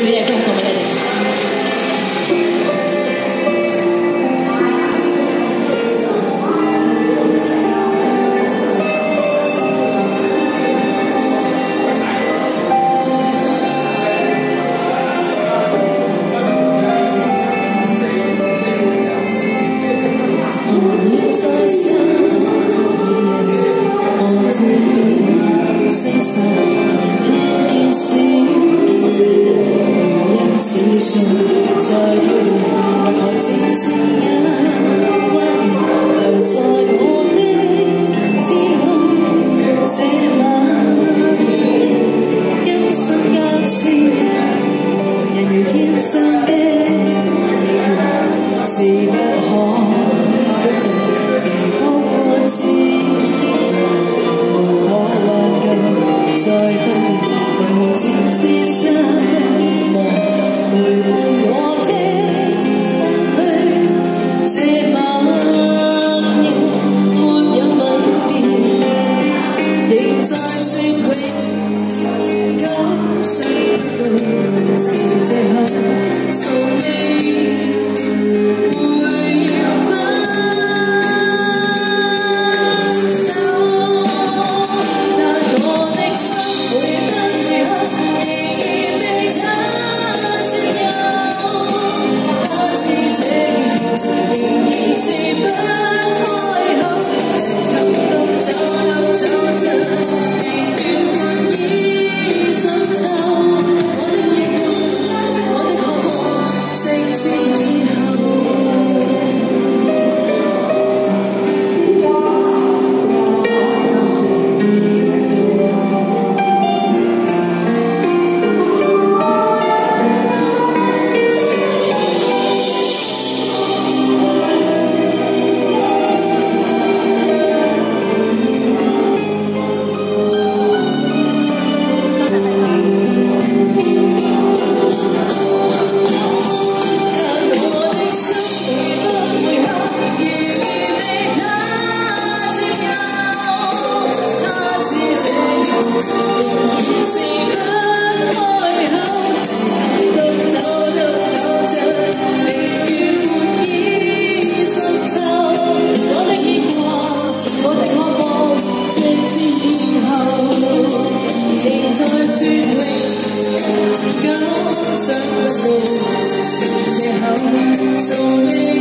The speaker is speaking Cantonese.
呢隻歌送俾你哋。再相我知己聲聲聽見聲，一次信在跳動我只剩一溫留在我的天空，這晚憂心交織，人如天上的是不可。自高過知，無可挽救，再分別，為何只是失望？陪伴我的去，這晚亦沒有吻別，你再說永久，想到是藉口，從未。想不到是藉口，從未。